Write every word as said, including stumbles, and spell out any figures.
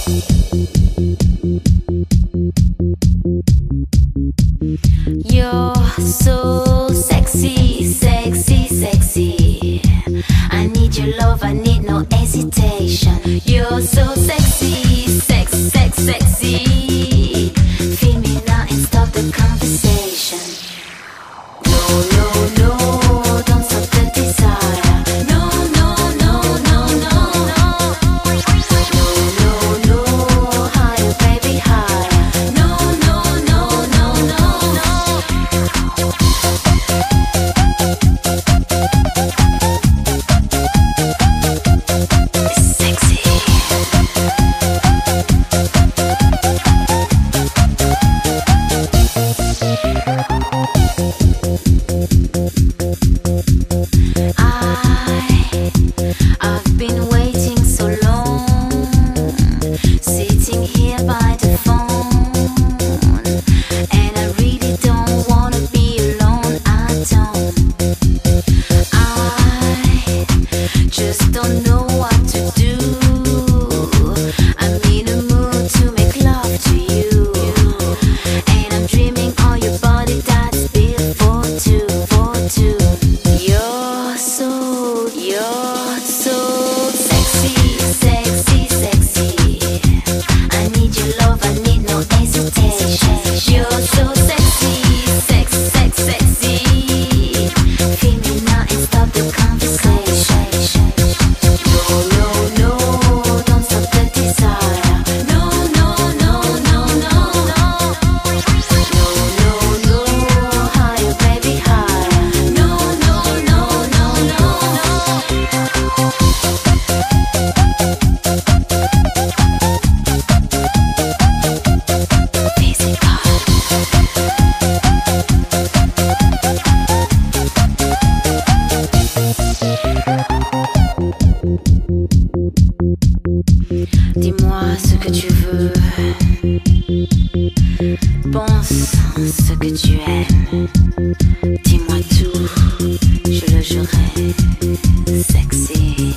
You're so sexy, sexy, sexy. I need your love, I need no hesitation. You're so sexy, sex, sex, sexy. Feel me now and stop the conversation. No, no, no, don't stop the desire. No, no, no, no, no, no. No, no, no, higher, baby, higher. No, no, no, no, no, no. Sexy. I, I've been waiting so long, sitting here by the phone, and I really don't wanna be alone. I don't. I just don't know what to do. I'm in a mood to make love to you, and I'm dreaming on your body that's built for two, for two. You're so, you're so sexy, sexy, sexy. I need your love, I need no hesitation. You're so sexy, sex, sex, sexy. Feel me now and stop the conversation. No, no, no, don't stop the desire. No, no, no, no, no, no. No, no, no, higher, baby, higher. No, no, no, no, no, no. Physical. Dis-moi ce que tu veux. Pense ce que tu aimes. Dis-moi tout, je le jurerai. Sexy.